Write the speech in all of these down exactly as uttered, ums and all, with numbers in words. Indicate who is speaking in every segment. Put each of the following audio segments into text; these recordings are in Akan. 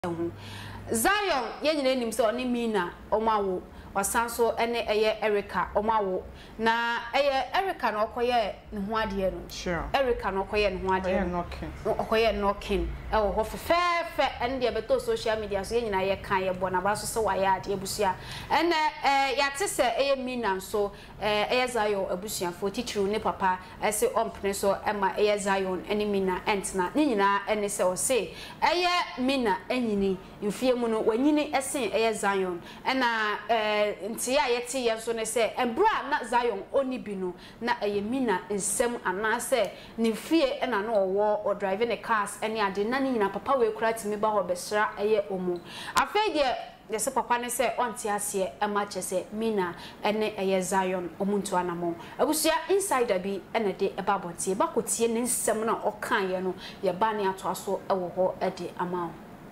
Speaker 1: Zion yenyine nim se oni Mina omawo wasanso ene eye Erica omawo na eye Erica no okoye ne ho ade no
Speaker 2: sure
Speaker 1: Erica no okoye ne ho ade no okoye knocking e wo ho fefefe ene de beto social media so yenyina ye kan ye bona ba so se wa ya ade abusua ene eh yate se eye Mina so eh eye Zion abusua fo teacher ne papa ese ompne so ema eye Zion ene Mina entna ne nyina ene se o se eye Mina enyini mfie mu no wanyini esen eye Zion ena eh nti ya yete ye so ne se embra na Zion oni bi no na eye Mina nsem anase ne fie ena no owo o driving a cars ene ade na ne nyina papa we kura timi ba ho besra eye omu afei de yese papa ne se onti ase e ma chese Mina ene eye Zion omuntu anamo abusia insider bi ene de e ba bontie ba kotie ne nsem na okan ye no ye ba ne ato aso e wo ho e de ama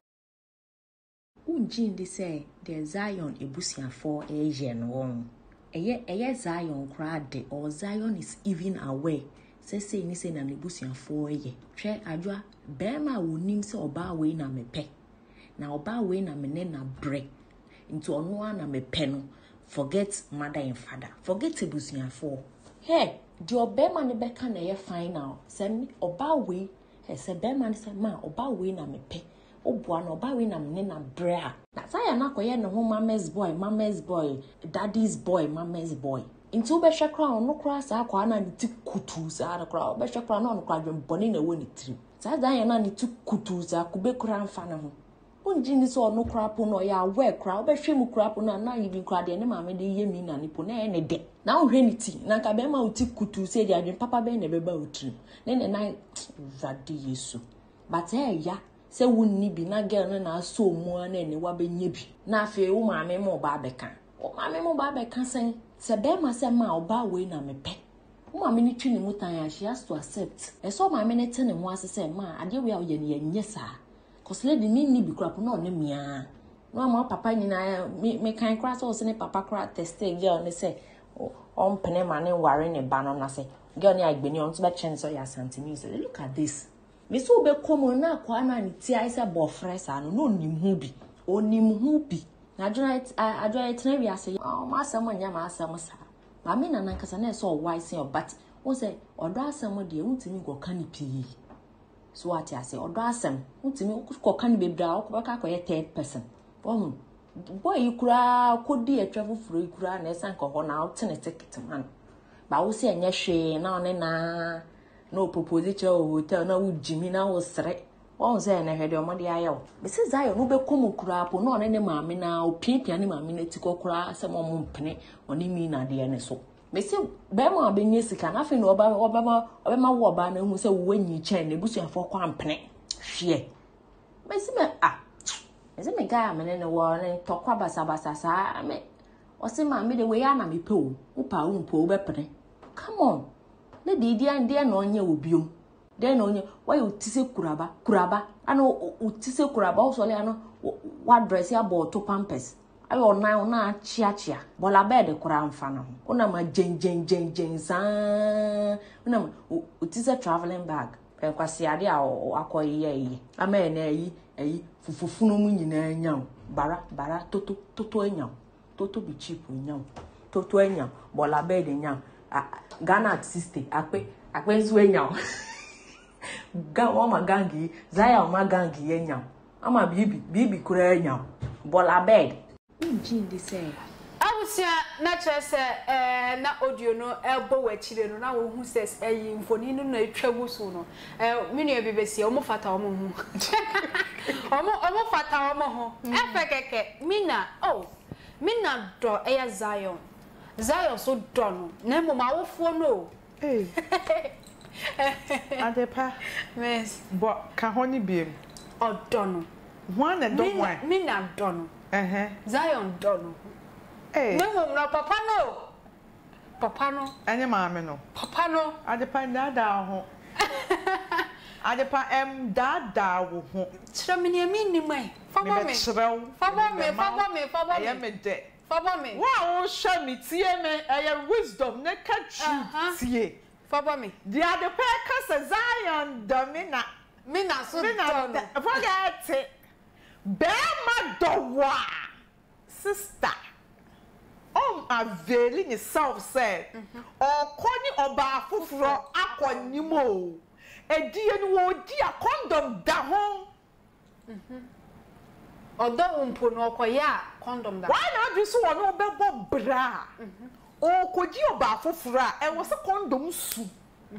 Speaker 3: unjin de say the Zion ebusiafo eye no won eye eye Zion crowd or Zion is even aware say say ni say na ebusiafo eye hwe adwa bema wonim say oba we na mepe na oba we na mene na bre into ono na mepe no forget mother and father forget ebusiafo hey the obema ne beka na ye final say oba we say bema ne say ma oba we na mepe obua no ba we na mene na brea na saya na koye ne ho mama's boy mama's boy daddy's boy mama's boy into obehwe kra ono kra sa akwa na ne ti kutu sa kra obehwe kra na ono kra dwem boni na woni tiri sa dan ya na ne ti kutu sa kube kra mfa na ho onji ni so ono kra po no ya we kra obehwe mu kra po na na yibi kra de ne mama de ye mi na ne po na e ne de na ohwe ni ti na ka be ma uti kutu se de adwen papa be na be ba utiri ne ne na vade yesu but eh ya se wunni bi na girl na na so mu ana ne wa benye bi na afi wo maame mo ba beka wo maame mo ba beka sen se be ma se ma oba we na mepe wo maame ni twi ni mutan ya she has to accept e so maame ne te ne ho ase se ma ade we a ye ne yenye sa cause lady ni ni bi krap na ne mia no ma papa nyina me kan kra so se ne papa kra test girl ne se on pene ma ne ware ne ba no na se girl ni agbeni on to be chen so ya santimi so look at this me so be komo na kwa na ni ti ai se bofre sa no no nim hu bi onim hu bi na adwena adwena tena wi ase o ma asem nya ma asem sa ma me na nankasa na so wise your but won say odo asem de untimi go kan pi so ati ase odo asem untimi ko kan bebra ko ka ko ye third person oh boy ikura kodi atwa fufuro ikura na esan ko ho na utene ticket man ba wo se anya hwe na one na no propose che hotel na wo jimi na wo sere won say na hwede omode ayew be se Zion no be komu kura po no ne ne maame na opiapia ne maame na ti kokura se mo mpene oni mi na de ne so be se be ma be nye sika na fe no oba oba oba ma wo oba na hu se wo nyi chen na busuafo kwa mpene hwe be se me ah be se me ga amene ne wo ne tokwa basa basa sa me o se maame de we ya na me pe o wo pa wo mpo wo be pene come on le di di ande na onye obiom de na onye why utise kuraba kuraba ano utise kuraba o so le ano wa dress ya bo to pampers ayo na na chia chia bola bed kura mfa na ho una ma jen jen jen jen sa una ma utise traveling bag e kwasi ade a akoye yi ama na yi yi fufufunu mu nyina nya bara bara toto toto nya toto bi cheap nya toto nya bola bed nya Ghana sister akpe akpe nzu enya ga o ma gangi Zion ma gangi enya ama bibi bibi kura enya bola bed unjin de say
Speaker 1: awusia na chese eh na audio no ebo wachire no na wo hu ses eyi mfoni no na etwagu so no eh minu e bibesi o mo fata o mo hu o mo o mo fata o mo ho efekeke Mina oh Mina do eya Zion Zion so done na mo ma wofo no
Speaker 2: eh adepa
Speaker 1: yes
Speaker 2: bo ka honi biem
Speaker 1: o done
Speaker 2: one and don't one
Speaker 1: Mina done
Speaker 2: eh
Speaker 1: Zion done eh no mo na papa no papa no
Speaker 2: anye maame no
Speaker 1: papa no
Speaker 2: adepa dada ho adepa em dada wo ho
Speaker 1: tira me ni mi ni mai faba me faba me faba me faba me
Speaker 2: ya me de
Speaker 1: faba me
Speaker 2: wa o sha mi tie me aya wisdom ne ka tru tie
Speaker 1: faba me
Speaker 2: the adepa ka se Zion do me na
Speaker 1: Mina so
Speaker 2: done forget it Bema dowa sister um availing itself said or koni oba fufuro akonimo edie no wo di a condom da ho
Speaker 1: odo umpo no okoya condom da
Speaker 2: why na do so no bebo bra o kodi oba fufuro a e wo se condom su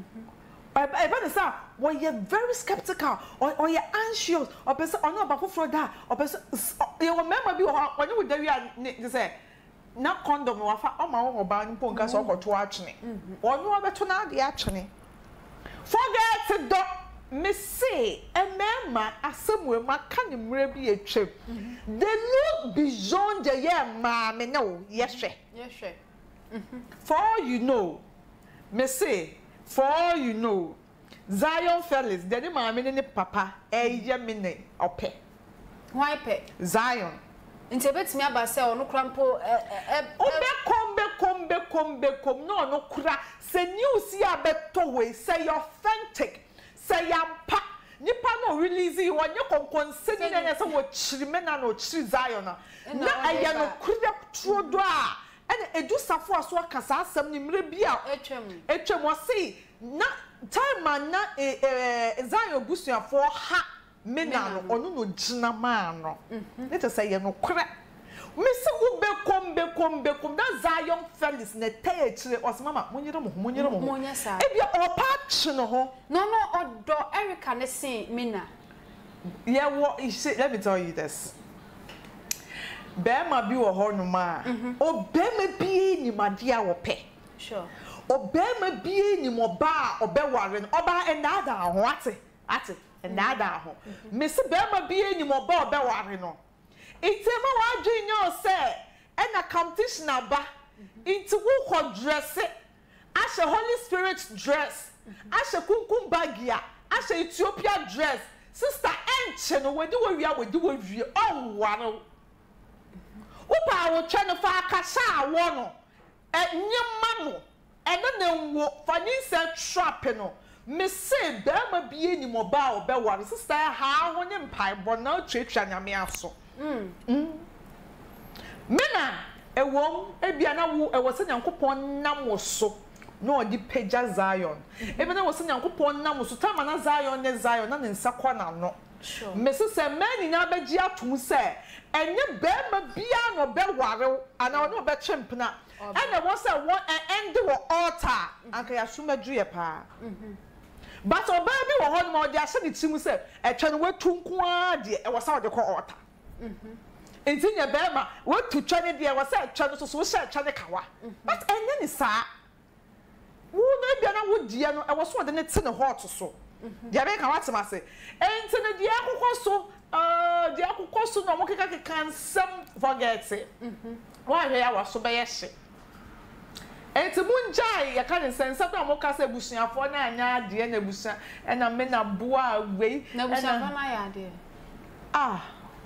Speaker 2: I bet say when you're very skeptical or or you're anxious or person or no about for that or person you remember be when you there you say na condom wa fa o ma wo ba npo nka so okoto achene or no abeto na de achene forget do me say e mema asemwe maka ne mra bi etwem they look beyond the year ma me no yes
Speaker 1: yes
Speaker 2: for all you know me say for all you know, ZionFelix, the name of my papa, a yemine ope.
Speaker 1: Why pe?
Speaker 2: Zion.
Speaker 1: Interpret me about say no crampo.
Speaker 2: Obe kombe kombe kombe kom no no kura. Say new see a beto way. Say authentic. Say yampa. Nipa no release you when you come concerning and say what chrimena no chri Zion. Na aya no kura trodwa. And edu safo aso akasa asem ni mre bia
Speaker 1: etwem
Speaker 2: etwem o see na time man na eh Zion busuafo ha mena no onu no gina ma no let us say ye no kra me se wo be kom be kom be kom that ZionFelix na tay akire o se mama monyere mo monyere mo e bia o pa chi no ho
Speaker 1: no no odo Erica ne sin mina
Speaker 2: yeah what let me tell you this Bema bi wo ho no ma o bema bi ni made a wo pe
Speaker 1: sure
Speaker 2: o bema bi ni mo ba o be ware no oba enada ho ate ate enada ho me se bema bi ni mo ba o be ware no itema wa dwinyo se ena competition aba into wo ko dress ashe Holy Spirit dress ashe kunkum bagia ashe Ethiopia dress sister enche no wedi wo wia wedi wo wie o ware Upa wo twa no fa akasa awo no enyema no ene na nwo fani se trap no me se be ma bie ni mo ba o be ware sister ha ho ne mpai bo na twetwa nyame aso mm mena ewom ebia na wo ewo se nyankopon nam wo so no odi pagya Zion ebe na wo se nyankopon nam wo so tama na Zion ne Zion na ne nsa kwa na no
Speaker 1: sure
Speaker 2: me se se mani na beji atum se enye bema bia no be ware ana no be chempna ene wo se won end wo altar anka ya sumadu ye pa but oba bi wo ho no de ase ni timu se etwe no wetunku a de e wo sa wo de ko altar enti nye bema wetu twa ne de wo se etwe no so so se etwe ne kawa but enye ni sa wo na bia na wo die no e wo so de ne te ne hot so dia be ka watem ase enti ne dia kokko Uh, the akukosu no mokeka can some forget it. Mhm. Why here was so be yeshe. Enti munjai ya kan sense na moka se busuafo na anya de na busa e na me na boa we
Speaker 1: na busuafo na ya de.
Speaker 2: Ah.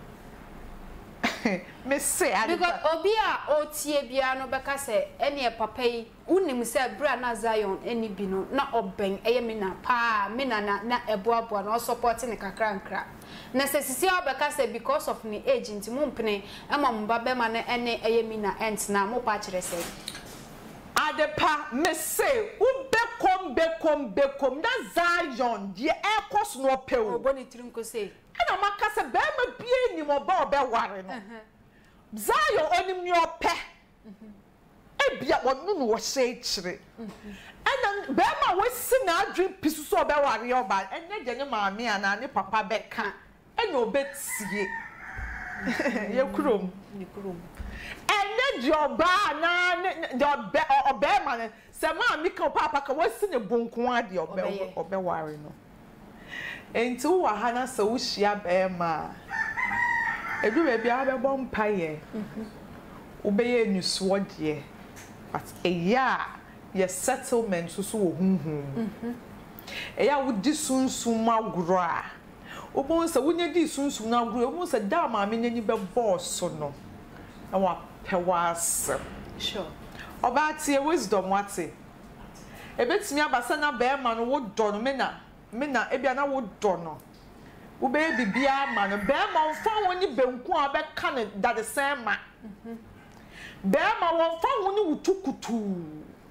Speaker 2: Me say
Speaker 1: because obi a otie bia no beka se ene papa yi unim se bra na Zion eni bi no na oben eye me na pa me na na eboaboa na support ne kakra nkra na se sisi obeka se because of me agent mu mpene ema mba be ma na ene eye me na ent na mo pa kire se
Speaker 2: adepa me say u be kom be kom be kom na Zion die e course no pe o
Speaker 1: oboni trinko say
Speaker 2: ana makase be ma bie ni mo ba obe ware no Zion onim ni ope e bia wonu no wo se kire ana be ma we si na adwin pisu so obe ware oba enne je ne maame ana ne papa be ka enya obetie ye kurom
Speaker 1: ni kurom
Speaker 2: enne je oba na de obe obe ma ne se maame ka papa ka wo si ne bonko ade obe obe ware no enti wo ha na se wo hia be ma edu be bia be bom paye wo be ye nusuo de but eya ye settlement so so wo hunhun eya wo di sunsun magro a obon se wonya di sunsun na agro obon se da ma me nyani be boss no na wa pewas
Speaker 1: sure
Speaker 2: oba tie wisdom wate ebetimi abasa na be ma no wo do no me na me na ebia na wo do no wo be bibia ma no be ma on fa woni benku a be ka ne da de sen ma be ma won fa woni wutukutu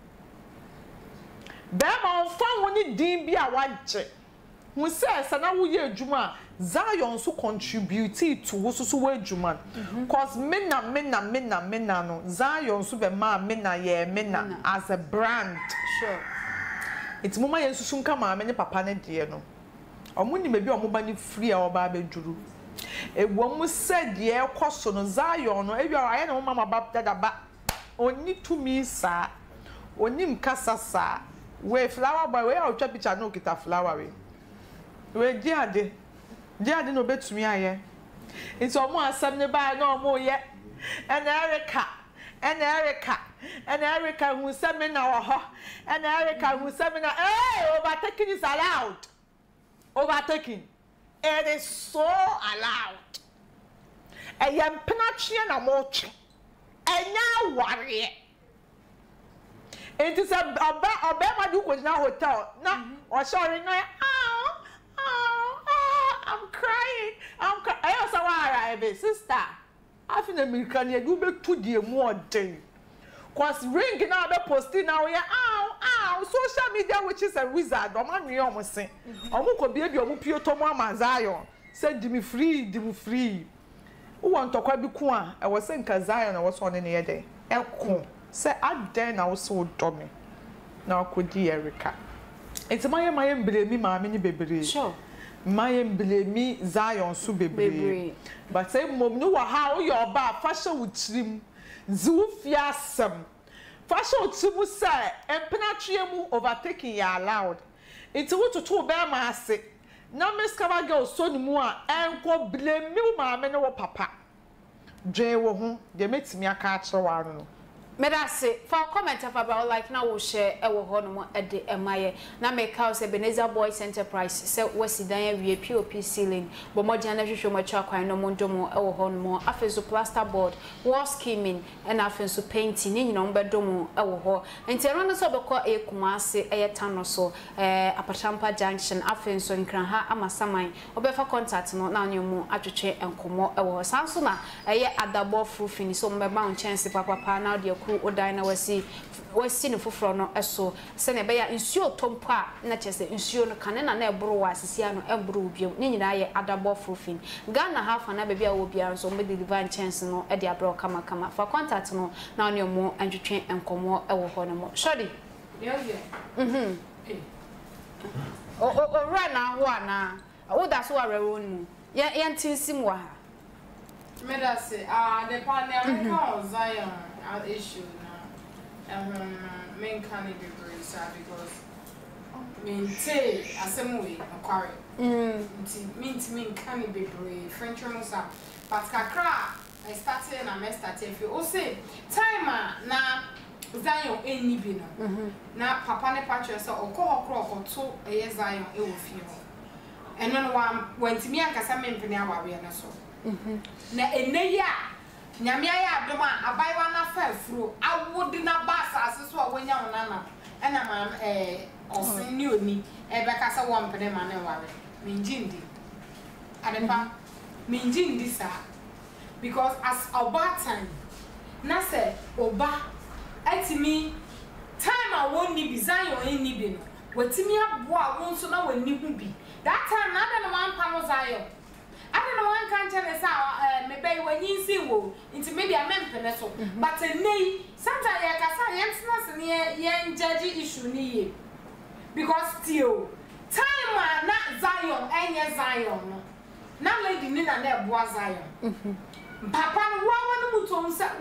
Speaker 2: be ma on fa woni din bi a wagye hu se sana wo ye adwuma Zion so contribute to wo so so wo adwuma cause me na me na me na me na no Zion so be ma me na ye me na as a brand
Speaker 1: sure
Speaker 2: it's mama yen susu nka ma me ne papa ne de no omo ni mebi omo ba ni free a oba abeduru ewo mu se de e koso no Zion no ebi aye na mama ba dada ba oni to me sa oni mkasa sa we flower boy we a twa picture no kita flower we we di ade di ade no betumi aye it's omo asem ne ba na omo ye and Erica and Erica and Erica who said me now and Erica who said me now hey overtaking is allowed overtaking it is so allowed and yam penatri na mochi and now worry it is a oba oba ma du ko na hotel na o sorry no oh oh I'm crying I'm crying I also arrive sister I feel American you do be to the more day cause ring now be posting now yeah ow ow social media which is a wizard o man you almost say omo ko bia bi omo pio to mo amazayo say di me free di me free who want to kwa bi ku a e was say nka Zion na was on ne ye dey e ko say aden na wo so do me na ko di Erica it's my my emblemi ma me ni bebre
Speaker 1: sure
Speaker 2: my emblemi Zion so bebre but say mom no wa ha wo your ba fashion wo trim zufia sam fashion trim say empenatrie mu overtaking ya allowed it wo to to be ma ase na miss cover girl so ni mu a enko blame me ma me no papa dwe wo ho de metimi aka a kire wa no
Speaker 1: me da say for comment about like na wo share e wo ho no mo e de emaye na make house Ebenezer Boys Enterprise say wasi dan awie P O P ceiling bo mo dia na hwehwe mo twa kwan no mo ndomo e wo ho no mo afezo plaster board wall skimming and afenso painting ni nyina mo bedomo e wo ho enti ero no so bekọ e kuma ase e yetano so eh Apachampa junction afenso nkran ha amasaman obefa contact no na anyemu atwetwe enkomo e wo ho sanso na eye adabo frufini so mo be ba on chance papa pa na de ku odan na wasi wasi ne foforo no eso se ne be ya nsuo tompo a na chese nsuo no kane na na eboro wa asisia no eboro biom ni nyina ye adabo frufin Ghana hafa na bebia wo bia so me deliver chance no e de abro kama kama for contact no na oni mo antwetwe enkomo e wo ho no mo shodi
Speaker 4: yo yo
Speaker 1: mhm o o o run na ho ana wo da so arewo mu ye ye ntinsim wa
Speaker 4: me da say ah the panel call Zion issue now um main candidate because mean say asemwe akware mm mean mean candidate French rosa but kakra I started na me started if you say time na Zion eni bi no na papa ne patch so okọ okọ okọ to e Zion e wo fie ho eno no wa wantimi ankasa mempene awawe na so na eneya nyame ya adom a abaiwa na fa afuro awodi na basa aseso a wonya wonana ena ma eh osin ni oni e be kasa wo mpene ma na wawe minjindi adepa minjindi sa because as oba time na say oba atimi time a wonni bi Zion eni bi no watimi aboa won so na wani hu bi that time na da no man pa no Zion I don't know one can't tell us how me bay when you see wo into maybe a mempe so but nay sometimes ya kasa yensnas ne yen judge issue ni because still time na Zion enye Zion no na lady ni na na eboa Zion papa no wa wa no mutom se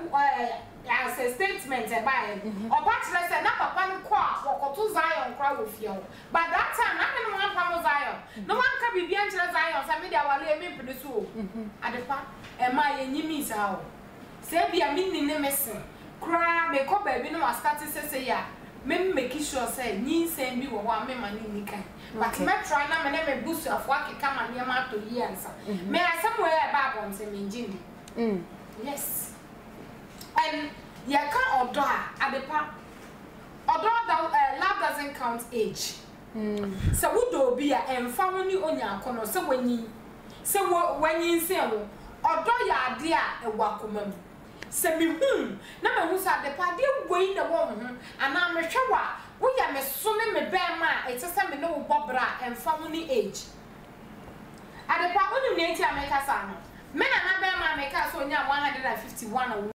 Speaker 4: as a statement e buy oba tell say na papa no kwa wokoto Zion kra wo fie but that time na me no wan pa Zion no wan ka bibia nchire Zion say me dia wale me pede so adepa e ma ye nyimi sa o say bia me ni ne mesen kra me ko ba bi no start say say ya me make sure say nyi say bi wo wa me ma ni ni kan but me try na me na me busu afo akeka ma ne ma to yi ansa me somewhere e ba bon say me njini mm yes and you can't order adepa order that love doesn't count age mm so we do be a emfa woni onya akono so wani se wo wanyi nse wo odo ya ade a e wa koma mu se me hu na me hu sa de pa de wei na wo hu ana me hwe wa wo ya me so me me be ma e tese me no wo bobra emfa wo ni age ade pa onu ne ti ameka sa no me na na be ma ameka so nya one hundred fifty-one